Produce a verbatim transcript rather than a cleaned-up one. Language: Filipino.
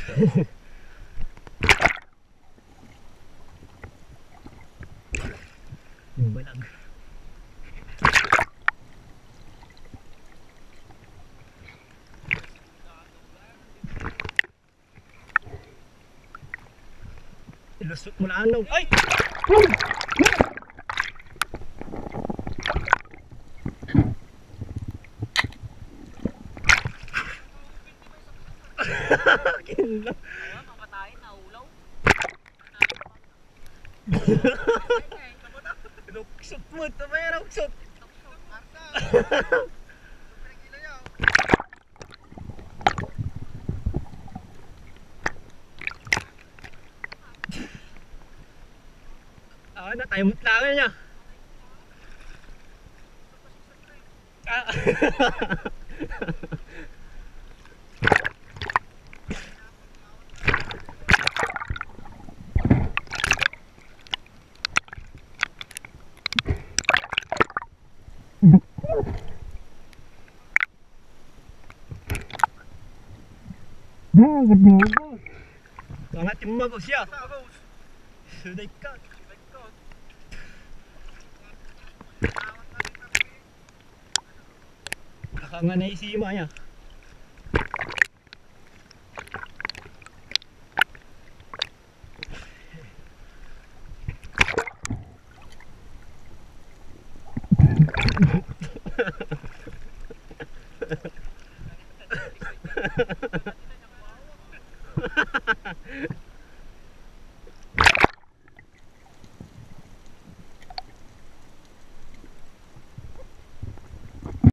Yung balag. Ilusot mo na ano. Ay! Kinla. Ayan, papatayin, naulaw. Luksot mo, ito ba yan? Luksot. Ah, na tayo mutlangan niya. Ah. Sangat timag siya. Suday ka. Baka nga naisima niya. Ha ha ha.